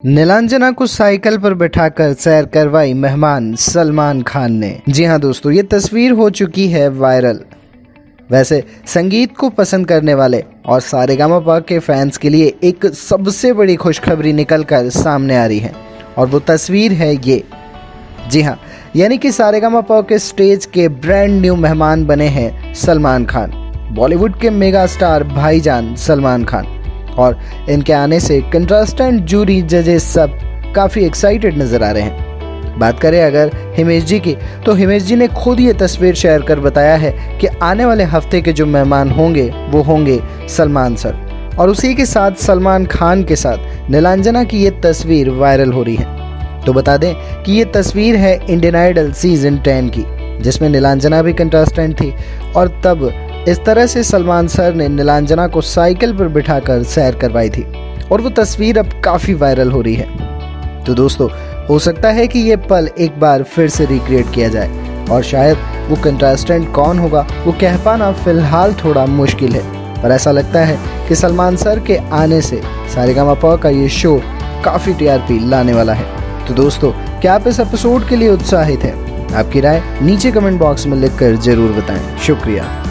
नीलांजना को साइकिल पर बिठाकर सैर करवाई मेहमान सलमान खान ने। जी हाँ दोस्तों, ये तस्वीर हो चुकी है वायरल। वैसे संगीत को पसंद करने वाले और सारेगामापा के फैंस के लिए एक सबसे बड़ी खुशखबरी निकलकर सामने आ रही है और वो तस्वीर है ये। जी हाँ, यानी कि सारेगामापा के स्टेज के ब्रांड न्यू मेहमान बने हैं सलमान खान, बॉलीवुड के मेगा स्टार भाईजान सलमान खान। और इनके आने से कंटेस्टेंट, जूरी, जजेस सब काफ़ी एक्साइटेड नज़र आ रहे हैं। बात करें अगर हिमेश जी की, तो हिमेश जी ने खुद ये तस्वीर शेयर कर बताया है कि आने वाले हफ्ते के जो मेहमान होंगे वो होंगे सलमान सर, और उसी के साथ सलमान खान के साथ नीलांजना की ये तस्वीर वायरल हो रही है। तो बता दें कि ये तस्वीर है इंडियन आइडल सीजन 10 की, जिसमें नीलांजना भी कंटेस्टेंट थी और तब इस तरह से सलमान सर ने नीलांजना को साइकिल पर बिठाकर सैर करवाई थी और वो तस्वीर अब काफ़ी वायरल हो रही है। तो दोस्तों, हो सकता है कि ये पल एक बार फिर से रिक्रिएट किया जाए और शायद वो कंटेस्टेंट कौन होगा वो कह पाना फिलहाल थोड़ा मुश्किल है, पर ऐसा लगता है कि सलमान सर के आने से सारेगामापा का ये शो काफ़ी टीआरपी लाने वाला है। तो दोस्तों, क्या आप इस एपिसोड के लिए उत्साहित हैं? आपकी राय नीचे कमेंट बॉक्स में लिखकर ज़रूर बताएं। शुक्रिया।